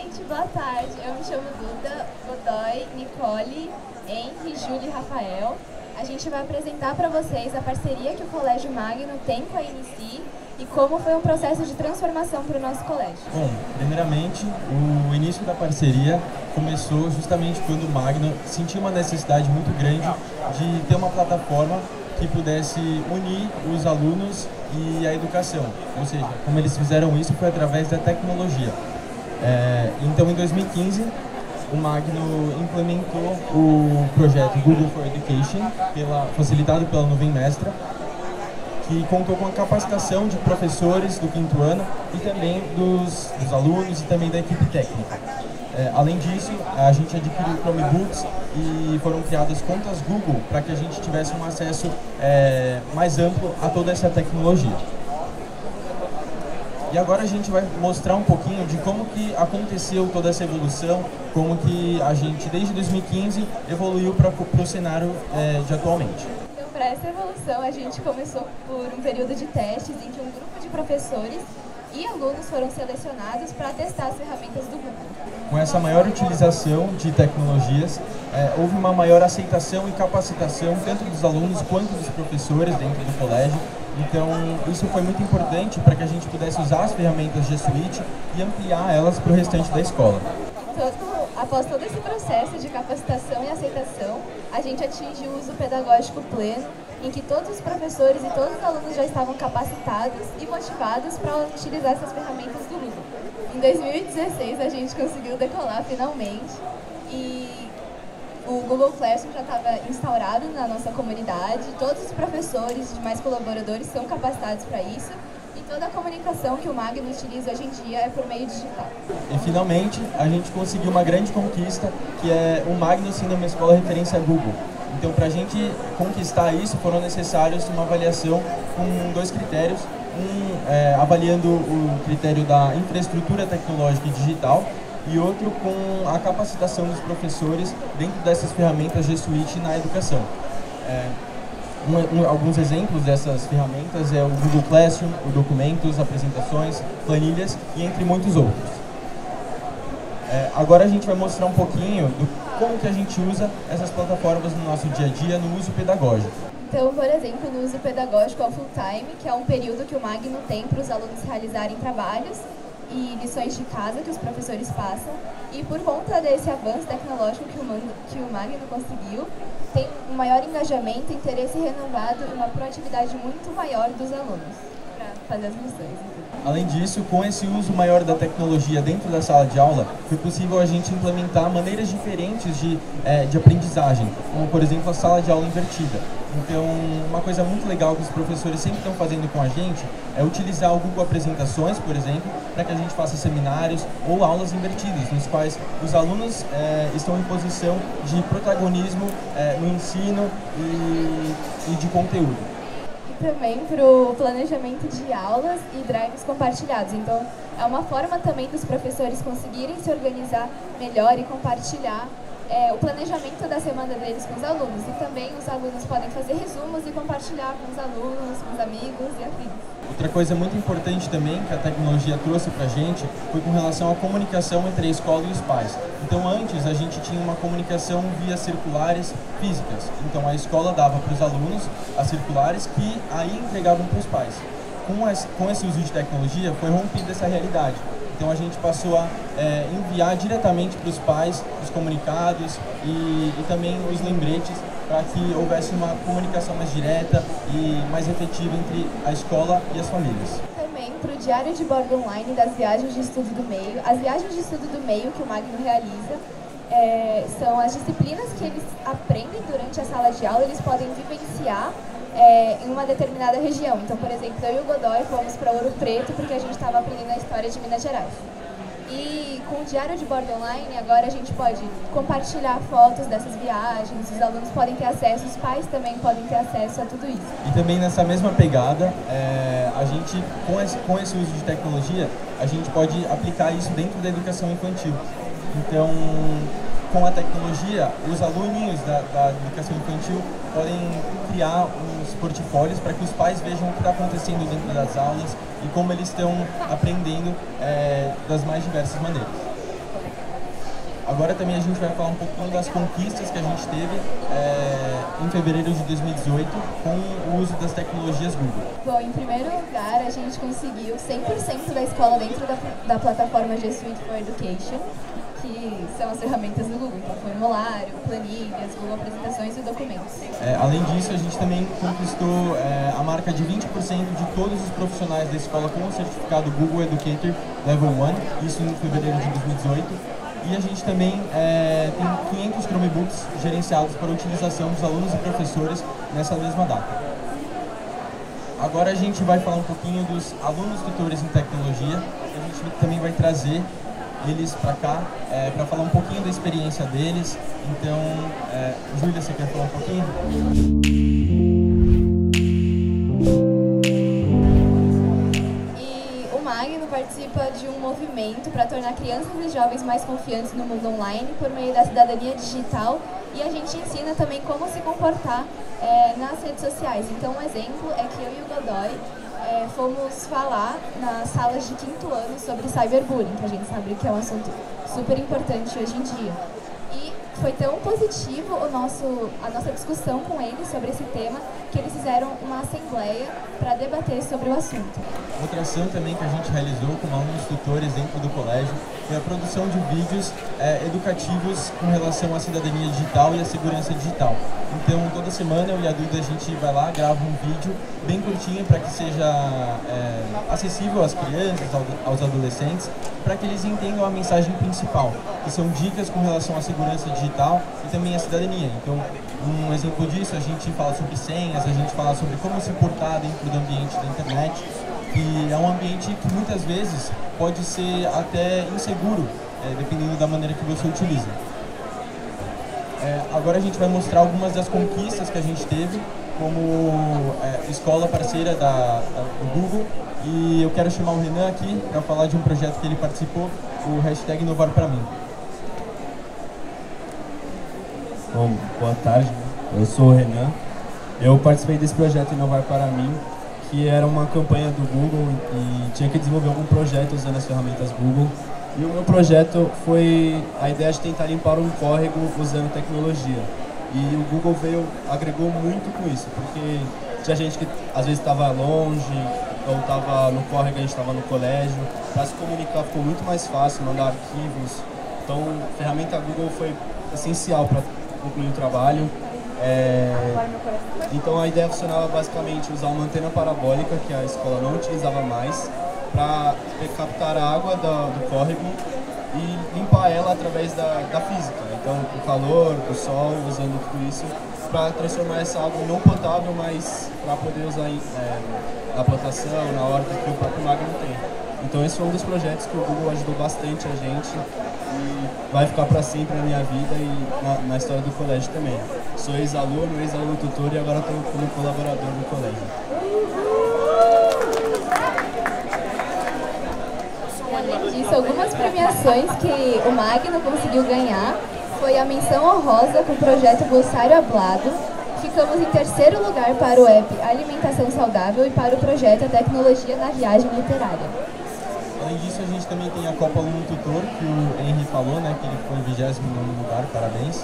gente, boa tarde. Eu me chamo Duda, Godoy, Nicole, Henry, Júlia e Rafael. A gente vai apresentar para vocês a parceria que o Colégio Magno tem com a INICI e como foi um processo de transformação para o nosso colégio. Bom, primeiramente, o início da parceria começou justamente quando o Magno sentiu uma necessidade muito grande de ter uma plataforma que pudesse unir os alunos e a educação. Ou seja, como eles fizeram isso foi através da tecnologia. Então, em 2015, o Magno implementou o projeto Google for Education, facilitado pela Nuvem Mestra, que contou com a capacitação de professores do 5º ano e também dos alunos e também da equipe técnica. Além disso, a gente adquiriu Chromebooks e foram criadas contas Google para que a gente tivesse um acesso mais amplo a toda essa tecnologia. E agora a gente vai mostrar um pouquinho de como que aconteceu toda essa evolução, como que a gente, desde 2015, evoluiu para o cenário de atualmente. Então, para essa evolução, a gente começou por um período de testes em que um grupo de professores e alunos foram selecionados para testar as ferramentas do Google. Com essa maior utilização de tecnologias, houve uma maior aceitação e capacitação tanto dos alunos quanto dos professores dentro do colégio. Então, isso foi muito importante para que a gente pudesse usar as ferramentas G Suite e ampliar elas para o restante da escola. Após todo esse processo de capacitação e aceitação, a gente atingiu o uso pedagógico pleno, em que todos os professores e todos os alunos já estavam capacitados e motivados para utilizar essas ferramentas do Google. Em 2016, a gente conseguiu decolar finalmente e o Google Classroom já estava instaurado na nossa comunidade, todos os professores e demais colaboradores são capacitados para isso e toda a comunicação que o Magno utiliza hoje em dia é por meio digital. E finalmente a gente conseguiu uma grande conquista, que é o Magno sendo uma escola referência a Google. Então, para a gente conquistar isso, foram necessários uma avaliação com 2 critérios, avaliando o critério da infraestrutura tecnológica e digital, e outro com a capacitação dos professores dentro dessas ferramentas G Suite na educação. Alguns exemplos dessas ferramentas é o Google Classroom, o Documentos, apresentações, planilhas e entre muitos outros. Agora a gente vai mostrar um pouquinho do como que a gente usa essas plataformas no nosso dia a dia no uso pedagógico. Então, por exemplo, no uso pedagógico ao full time, que é um período que o Magno tem para os alunos realizarem trabalhos e lições de casa que os professores passam, e por conta desse avanço tecnológico que o Magno conseguiu, tem um maior engajamento, interesse renovado e uma proatividade muito maior dos alunos para fazer as lições. Além disso, com esse uso maior da tecnologia dentro da sala de aula, foi possível a gente implementar maneiras diferentes de aprendizagem, como por exemplo a sala de aula invertida. Então, uma coisa muito legal que os professores sempre estão fazendo com a gente é utilizar o Google Apresentações, por exemplo, para que a gente faça seminários ou aulas invertidas, nos quais os alunos estão em posição de protagonismo no ensino e de conteúdo. Também para o planejamento de aulas e drives compartilhados. Então, é uma forma também dos professores conseguirem se organizar melhor e compartilhar o planejamento da semana deles com os alunos. E também os alunos podem fazer resumos e compartilhar com os alunos, com os amigos e afins. Outra coisa muito importante também que a tecnologia trouxe para a gente foi com relação à comunicação entre a escola e os pais. Então, antes a gente tinha uma comunicação via circulares físicas. Então, a escola dava para os alunos as circulares que aí entregavam para os pais. Com esse uso de tecnologia, foi rompida essa realidade. Então, a gente passou a enviar diretamente para os pais os comunicados e também os lembretes, para que houvesse uma comunicação mais direta e mais efetiva entre a escola e as famílias. Também para o diário de bordo online das viagens de estudo do meio. As viagens de estudo do meio que o Magno realiza são as disciplinas que eles aprendem durante a sala de aula, eles podem vivenciar em uma determinada região. Então, por exemplo, eu e o Godoy fomos para Ouro Preto porque a gente estava aprendendo a história de Minas Gerais. E com o diário de bordo online, agora a gente pode compartilhar fotos dessas viagens, os alunos podem ter acesso, os pais também podem ter acesso a tudo isso. E também nessa mesma pegada, a gente, com esse uso de tecnologia, a gente pode aplicar isso dentro da educação infantil. Então, com a tecnologia, os aluninhos da educação infantil podem criar uns portfólios para que os pais vejam o que está acontecendo dentro das aulas e como eles estão aprendendo das mais diversas maneiras. Agora também a gente vai falar um pouquinho das conquistas que a gente teve em fevereiro de 2018 com o uso das tecnologias Google. Bom, em primeiro lugar, a gente conseguiu 100% da escola dentro da plataforma G Suite for Education, que são as ferramentas do Google, então formulário, planilhas, Google Apresentações e documentos. Além disso, a gente também conquistou a marca de 20% de todos os profissionais da escola com o certificado Google Educator Level 1, isso em fevereiro de 2018. E a gente também tem 500 Chromebooks gerenciados para utilização dos alunos e professores nessa mesma data. Agora a gente vai falar um pouquinho dos alunos tutores em tecnologia. A gente também vai trazer eles para cá para falar um pouquinho da experiência deles. Então, Júlia, você quer falar um pouquinho? Magno participa de um movimento para tornar crianças e jovens mais confiantes no mundo online por meio da cidadania digital, e a gente ensina também como se comportar nas redes sociais. Então, um exemplo é que eu e o Godoy fomos falar nas salas de 5º ano sobre cyberbullying, que a gente sabe que é um assunto super importante hoje em dia. E foi tão positivo a nossa discussão com eles sobre esse tema que eles fizeram uma assembleia para debater sobre o assunto. Outra ação também que a gente realizou com alunos tutores dentro do colégio foi a produção de vídeos educativos com relação à cidadania digital e à segurança digital. Então, toda semana eu e a Duda a gente vai lá, grava um vídeo bem curtinho para que seja acessível às crianças, aos adolescentes, para que eles entendam a mensagem principal, que são dicas com relação à segurança digital e também à cidadania. Então, um exemplo disso, a gente fala sobre senhas, a gente fala sobre como se portar dentro do ambiente da internet, que é um ambiente que muitas vezes pode ser até inseguro, dependendo da maneira que você utiliza. Agora a gente vai mostrar algumas das conquistas que a gente teve como escola parceira do Google, e eu quero chamar o Renan aqui para falar de um projeto que ele participou, o hashtag Inovar para mim. Bom, boa tarde, eu sou o Renan. Eu participei desse projeto Inovar para mim, que era uma campanha do Google e tinha que desenvolver algum projeto usando as ferramentas Google. E o meu projeto foi a ideia de tentar limpar um córrego usando tecnologia. E o Google agregou muito com isso, porque tinha gente que às vezes estava longe, ou estava no córrego, a gente estava no colégio. Para se comunicar ficou muito mais fácil, mandar arquivos. Então a ferramenta Google foi essencial para concluir o trabalho. Então a ideia funcionava basicamente usar uma antena parabólica que a escola não utilizava mais para captar a água do córrego e limpar ela através da física. Então o calor, o sol, usando tudo isso para transformar essa água não potável, mas para poder usar na plantação, na horta que o próprio Magno tem. Então esse foi um dos projetos que o Google ajudou bastante a gente e vai ficar para sempre na minha vida e na história do colégio também. Sou ex-aluno tutor e agora estou como colaborador do colégio. Além disso, algumas premiações que o Magno conseguiu ganhar foi a menção honrosa com o projeto Glossário Hablado. Ficamos em 3º lugar para o app Alimentação Saudável e para o projeto A Tecnologia na Viagem Literária. Além disso, a gente também tem a Copa Aluno Tutor, que o Henry falou, né, que ele foi em 29º lugar, parabéns.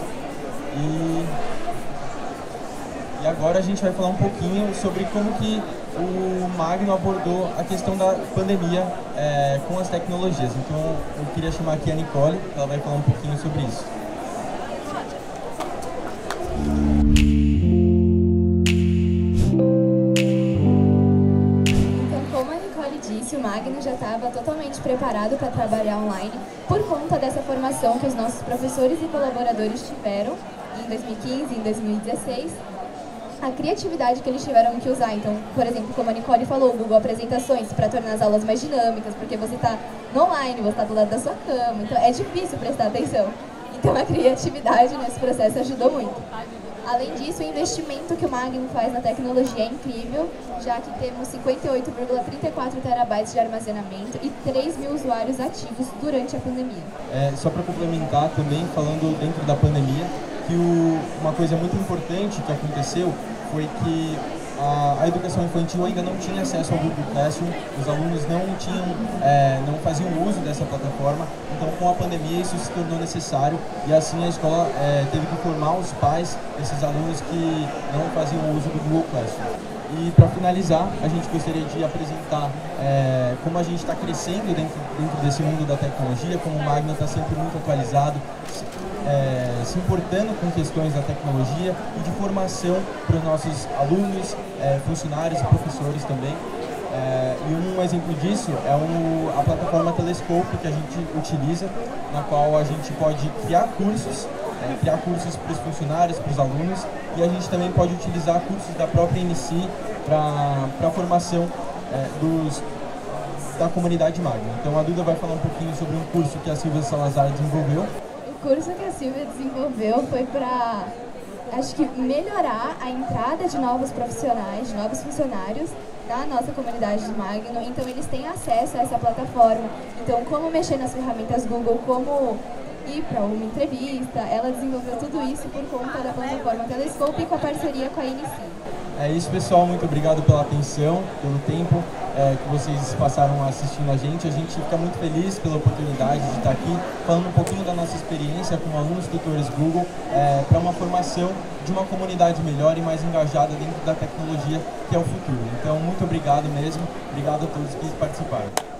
E agora a gente vai falar um pouquinho sobre como que o Magno abordou a questão da pandemia com as tecnologias. Então eu queria chamar aqui a Nicole, que ela vai falar um pouquinho sobre isso. O Magno já estava totalmente preparado para trabalhar online por conta dessa formação que os nossos professores e colaboradores tiveram em 2015 e em 2016, a criatividade que eles tiveram que usar. Então, por exemplo, como a Nicole falou, o Google Apresentações para tornar as aulas mais dinâmicas, porque você está no online, você está do lado da sua cama, então é difícil prestar atenção. Então a criatividade nesse processo ajudou muito. Além disso, o investimento que o Magno faz na tecnologia é incrível, já que temos 58,34 terabytes de armazenamento e 3 mil usuários ativos durante a pandemia. Só para complementar também, falando dentro da pandemia, que uma coisa muito importante que aconteceu foi que a educação infantil ainda não tinha acesso ao Google Classroom, os alunos não faziam uso dessa plataforma, então com a pandemia isso se tornou necessário e assim a escola teve que formar os pais desses alunos que não faziam uso do Google Classroom. E para finalizar, a gente gostaria de apresentar como a gente está crescendo dentro desse mundo da tecnologia, como o Magna está sempre muito atualizado, se importando com questões da tecnologia e de formação para os nossos alunos, funcionários e professores também. E um exemplo disso é a plataforma Telescope que a gente utiliza, na qual a gente pode criar cursos para os funcionários, para os alunos, e a gente também pode utilizar cursos da própria NC para a formação da comunidade Magna. Então a Duda vai falar um pouquinho sobre um curso que a Silvia Salazar desenvolveu. O curso que a Silvia desenvolveu foi para, acho que, melhorar a entrada de novos profissionais, de novos funcionários da nossa comunidade de Magno. Então eles têm acesso a essa plataforma. Então como mexer nas ferramentas Google, como ir para uma entrevista, ela desenvolveu tudo isso por conta da plataforma Telescope e com a parceria com a NC. É isso, pessoal. Muito obrigado pela atenção, pelo tempo que vocês passaram assistindo a gente. A gente fica muito feliz pela oportunidade de estar aqui falando um pouquinho da nossa experiência como alunos tutores Google para uma formação de uma comunidade melhor e mais engajada dentro da tecnologia, que é o futuro. Então, muito obrigado mesmo. Obrigado a todos que participaram.